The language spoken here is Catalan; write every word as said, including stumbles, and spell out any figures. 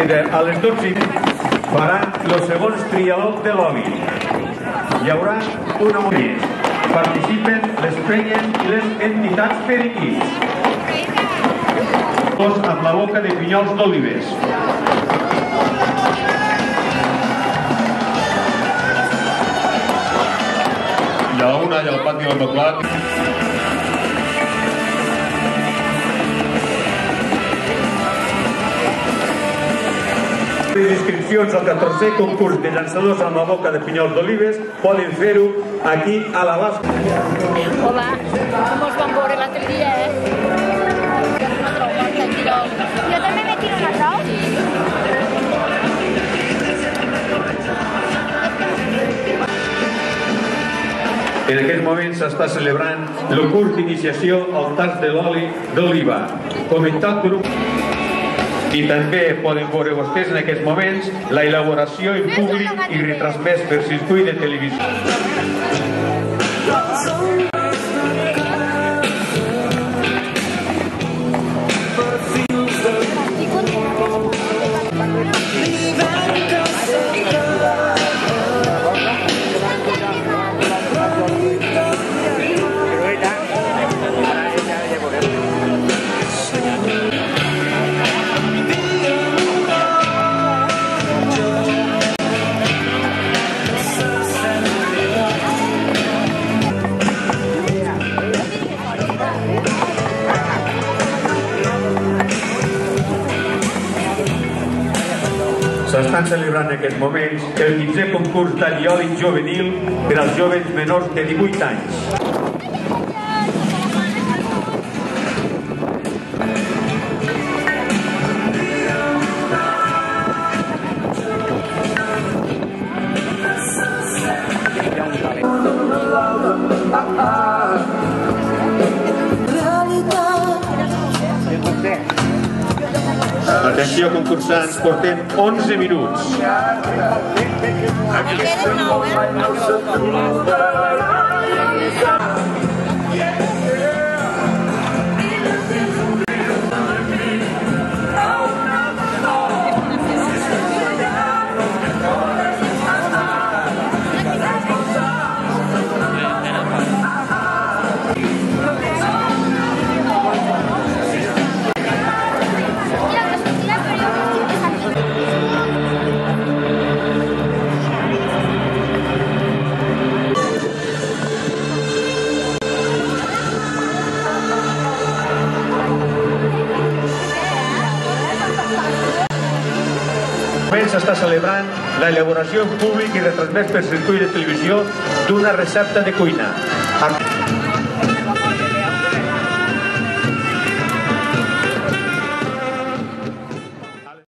seguida, a les dotze faran els segons trialog de l'oli. Hi haurà una moment. Participen les penyes i les entitats periquís. Amb la boca de pinyols d'olives. Hi ha una allà al pati del Doblat. Les inscripcions al catorzè concurs de llançadors amb la boca de pinyols d'olives poden fer-ho aquí a la base. Hola, com us vam veure l'altre dia, eh? Jo també me tiro una trau. En aquest moment s'està celebrant el curs d'iniciació al tast de l'oli d'oliva, comentat per un... I també poden veure vostès en aquests moments la elaboració en públic i retransmès per circuit de televisió. S'estan celebrant en aquests moments el quinzè concurs d'allioli juvenil per als joves menors de divuit anys. Atenció, concursants, portem onze minuts. S'està celebrant l'elaboració en públic i retransmès per circuit de televisió d'una recepta de cuina.